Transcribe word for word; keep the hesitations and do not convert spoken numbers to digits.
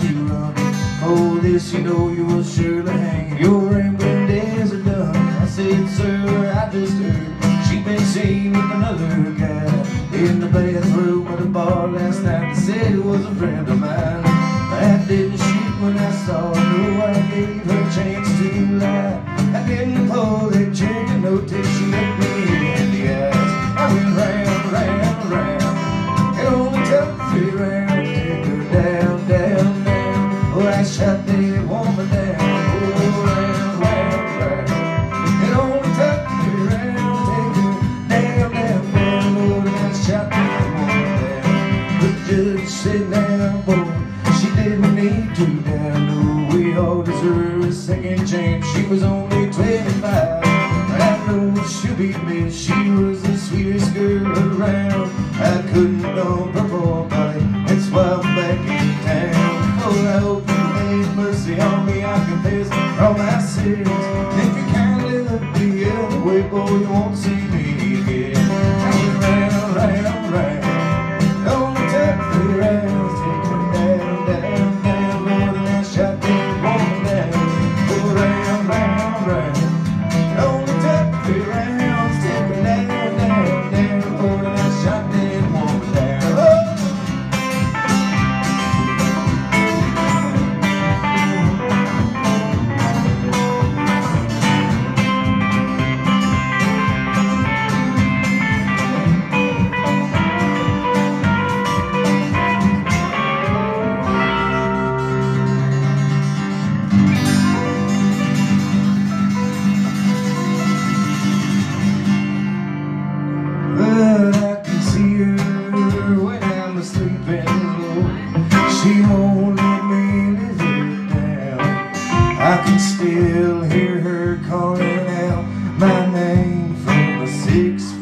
you run. Oh, this you know you will surely hang. Your rambling days are done. I said, sir, I just heard she'd been seen with another guy in the bathroom of the bar last night. They said it was a friend of mine. I didn't shoot when I saw her. No, I gave her a chance to lie. I didn't pull that trigger, no, till she looked me in the eyes. I went round, round, round. It only took three rounds to take her down, down, down. Oh, I shot that woman down. Oh, round, round, round. It only took three rounds to take her down, down, down. Oh, I shot that woman down. The judge said, now, boy, she didn't need to die. No, we all deserve a second chance. She was only twenty-five, but I know she'll be missed. She was the sweetest girl around. I couldn't dump her poor body, that's why I'm back in town. Oh, I hope you have mercy on me. I confess all my sins. If you kindly look the other way, boy, you won't see me again. I went round, round, round. Only took three rounds, take her down, down, down. More than I shot that woman down. Go round, round, round. Only took three rounds, take her down, down, down. More than I shot that woman down. Oh! But I can see her when I'm sleeping low. She won't let me live it down. I can still hear her calling out my name from the six